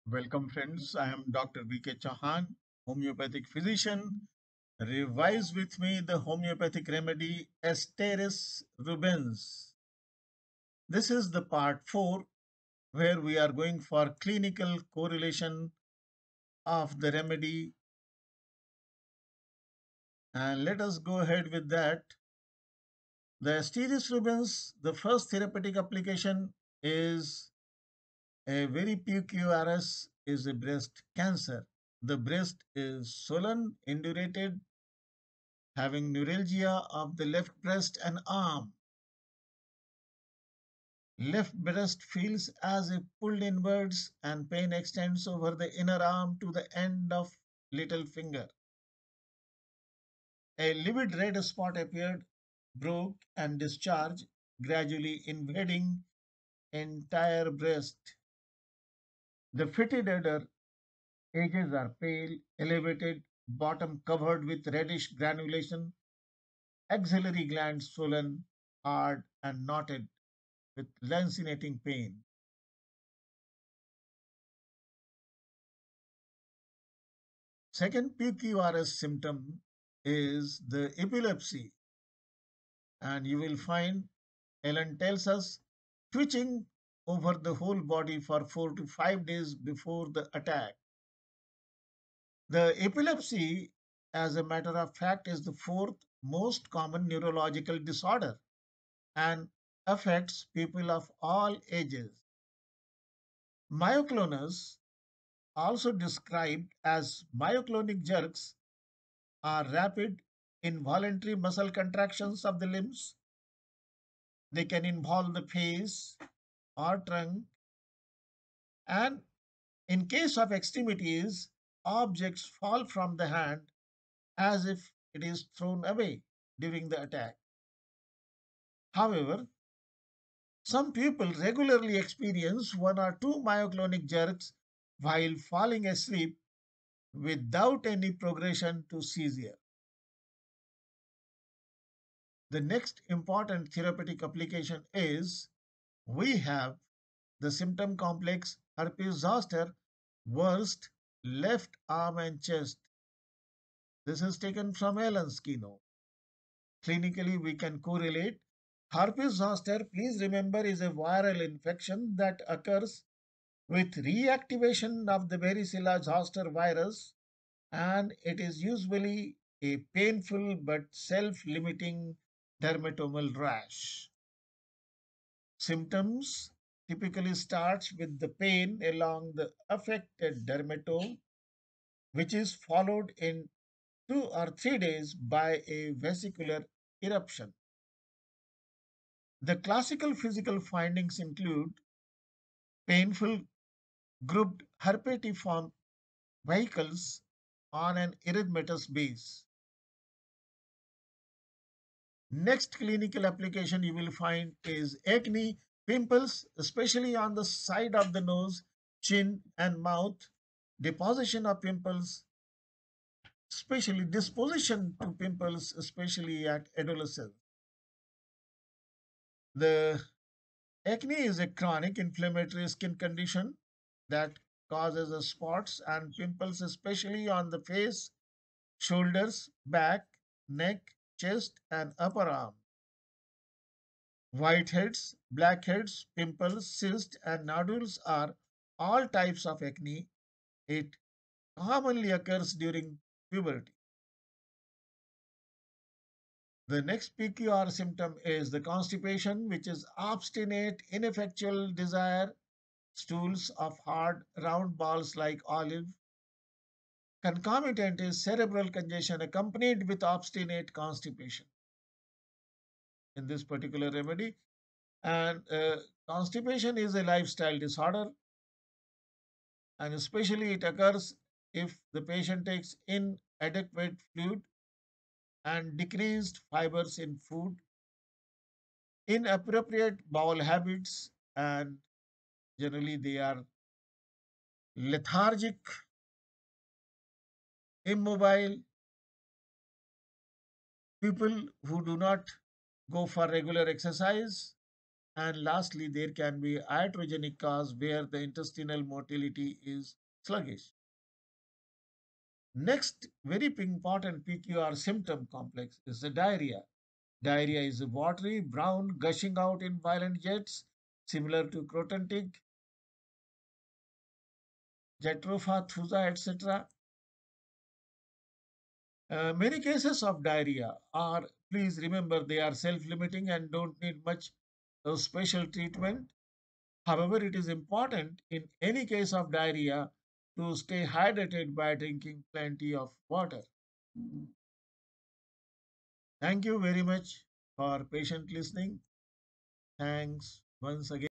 Welcome, friends. I am Dr. B.K. Chauhan, homeopathic physician. Revise with me the homeopathic remedy Asteris rubens. This is the part 4 where we are going for clinical correlation of the remedy. And let us go ahead with that. The Asteris rubens, the first therapeutic application is a very PQRS is a breast cancer. The breast is swollen, indurated, having neuralgia of the left breast and arm. Left breast feels as if pulled inwards and pain extends over the inner arm to the end of little finger. A livid red spot appeared, broke and discharged, gradually invading entire breast. The fetid odor, edges are pale, elevated, bottom covered with reddish granulation, axillary glands swollen, hard and knotted with lancinating pain. Second PQRS symptom is the epilepsy, and you will find Ellen tells us twitching over the whole body for 4 to 5 days before the attack. The epilepsy, as a matter of fact, is the fourth most common neurological disorder and affects people of all ages. Myoclonus, also described as myoclonic jerks, are rapid, involuntary muscle contractions of the limbs. They can involve the face or trunk, and in case of extremities, objects fall from the hand as if it is thrown away during the attack. However, some people regularly experience one or two myoclonic jerks while falling asleep without any progression to seizure. The next important therapeutic application is we have the symptom complex herpes zoster, worst, left arm and chest. This is taken from Allen's keynote. Clinically, we can correlate. Herpes zoster, please remember, is a viral infection that occurs with reactivation of the varicella zoster virus, and it is usually a painful but self-limiting dermatomal rash. Symptoms typically starts with the pain along the affected dermatome, which is followed in 2 or 3 days by a vesicular eruption. The classical physical findings include painful grouped herpetiform vesicles on an erythematous base. Next clinical application you will find is acne, pimples, especially on the side of the nose, chin, and mouth, deposition of pimples, especially disposition to pimples, especially at adolescence. The acne is a chronic inflammatory skin condition that causes spots and pimples, especially on the face, shoulders, back, neck, chest, and upper arm. Whiteheads, blackheads, pimples, cysts, and nodules are all types of acne. It commonly occurs during puberty. The next PQR symptom is the constipation, which is obstinate, ineffectual desire, stools of hard, round balls like olive. Concomitant is cerebral congestion accompanied with obstinate constipation in this particular remedy. And constipation is a lifestyle disorder, and especially it occurs if the patient takes inadequate fluid and decreased fibers in food, inappropriate bowel habits, and generally they are lethargic, immobile, people who do not go for regular exercise, And lastly, there can be iatrogenic cause where the intestinal motility is sluggish. Next, very important PQR symptom complex is the diarrhea. Diarrhea is watery, brown, gushing out in violent jets, similar to crotontic, Jatropha, thuza, etc. Many cases of diarrhea are, please remember, they are self-limiting and don't need much special treatment. However, it is important in any case of diarrhea to stay hydrated by drinking plenty of water. Thank you very much for patient listening. Thanks once again.